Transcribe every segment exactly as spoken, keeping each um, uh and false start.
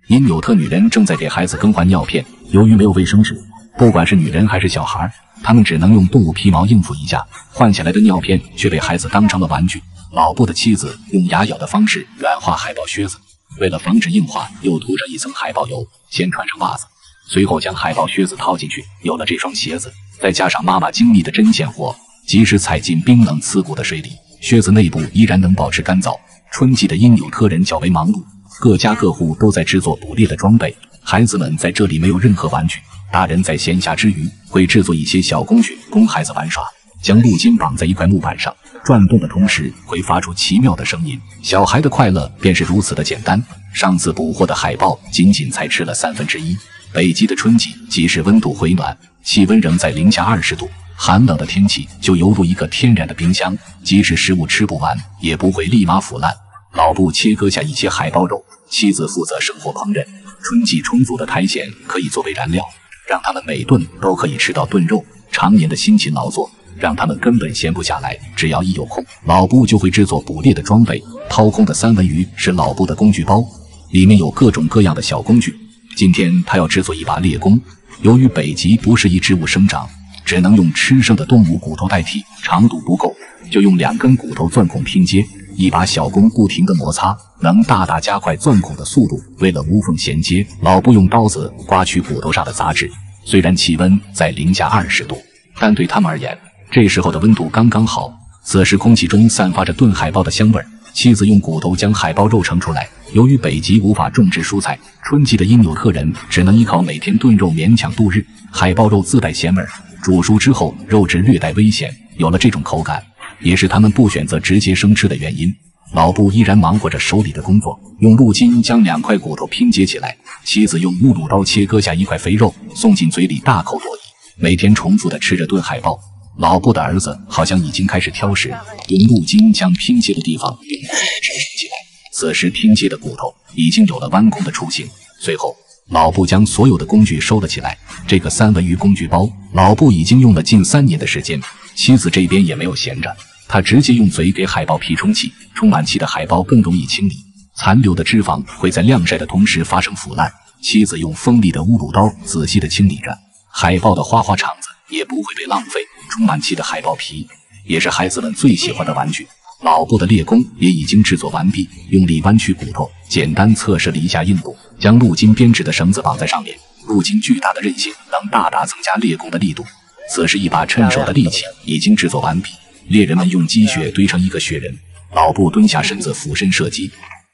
因纽特女人正在给孩子更换尿片，由于没有卫生纸，不管是女人还是小孩，他们只能用动物皮毛应付一下，换下来的尿片却被孩子当成了玩具。老布的妻子用牙咬的方式软化海豹靴子，为了防止硬化，又涂上一层海豹油，先穿上袜子，随后将海豹靴子套进去，有了这双鞋子，再加上妈妈精密的针线活，即使踩进冰冷刺骨的水里，靴子内部依然能保持干燥。春季的因纽特人较为忙碌，各家各户都在制作捕猎的装备，孩子们在这里没有任何玩具，大人在闲暇之余会制作一些小工具供孩子玩耍，将鹿筋绑在一块木板上，转动的同时会发出奇妙的声音。小孩的快乐便是如此的简单。上次捕获的海豹仅仅才吃了三分之一。北极的春季，即使温度回暖，气温仍在零下二十度，寒冷的天气就犹如一个天然的冰箱，即使食物吃不完，也不会立马腐烂。老布切割下一些海豹肉，妻子负责生火烹饪。春季充足的苔藓可以作为燃料，让他们每顿都可以吃到炖肉。常年的辛勤劳作让他们根本闲不下来，只要一有空，老布就会制作捕猎的装备。掏空的三文鱼是老布的工具包，里面有各种各样的小工具。今天他要制作一把猎弓，由于北极不适宜植物生长，只能用吃剩的动物骨头代替，长度不够，就用两根骨头钻孔拼接。一把小弓不停地摩擦，能大大加快钻孔的速度。为了无缝衔接，老布用刀子刮去骨头上的杂质。虽然气温在零下二十度，但对他们而言，这时候的温度刚刚好。此时空气中散发着炖海豹的香味儿。妻子用骨头将海豹肉盛出来。由于北极无法种植蔬菜，春季的因纽特人只能依靠每天炖肉勉强度日。海豹肉自带咸味儿，煮熟之后肉质略带微咸，有了这种口感，也是他们不选择直接生吃的原因。老布依然忙活着手里的工作，用鹿筋将两块骨头拼接起来。妻子用乌鲁刀切割下一块肥肉，送进嘴里大口朵颐。每天重复的吃着炖海豹。老布的儿子好像已经开始挑食，用鹿筋将拼接的地方用骨头支撑起来。此时拼接的骨头已经有了弯弓的雏形。随后老布将所有的工具收了起来。这个三文鱼工具包，老布已经用了近三年的时间。妻子这边也没有闲着，他直接用嘴给海豹皮充气，充满气的海豹更容易清理，残留的脂肪会在晾晒的同时发生腐烂。妻子用锋利的乌鲁刀仔细地清理着，海豹的花花肠子也不会被浪费。充满气的海豹皮也是孩子们最喜欢的玩具。老布的猎弓也已经制作完毕，用力弯曲骨头，简单测试了一下硬度，将鹿筋编织的绳子绑在上面。鹿筋巨大的韧性能大大增加猎弓的力度。此时一把趁手的利器已经制作完毕，猎人们用积雪堆成一个雪人，老布蹲下身子俯身射击。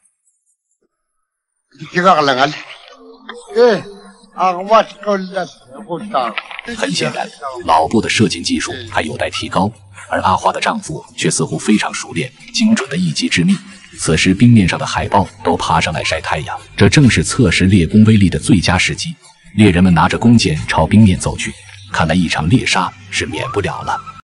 很显然，老布的射箭技术还有待提高，而阿花的丈夫却似乎非常熟练，精准的一击致命。此时冰面上的海豹都爬上来晒太阳，这正是测试猎弓威力的最佳时机。猎人们拿着弓箭朝冰面走去，看来一场猎杀是免不了了。